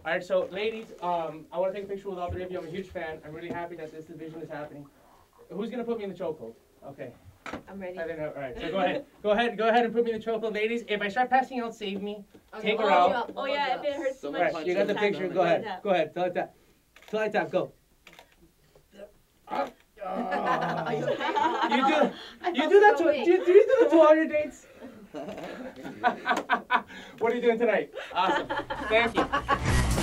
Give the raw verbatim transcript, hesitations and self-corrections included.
All right, so ladies, um, I want to take a picture with all three of you. I'm a huge fan. I'm really happy that this division is happening. Who's gonna put me in the chokehold? Okay. I'm ready. I didn't know. All right, so go ahead. Go ahead. Go ahead and put me in the chokehold, ladies. If I start passing out, save me. Okay, Take we'll her hold you out. up. Oh yeah, if it hurts too All much. right, you got the picture. Go ahead. Go ahead. Till I tap. Till I tap. Go. Oh. You do. You do that to. Do you, do you do that to all your dates? What are you doing tonight? Awesome. Thank you.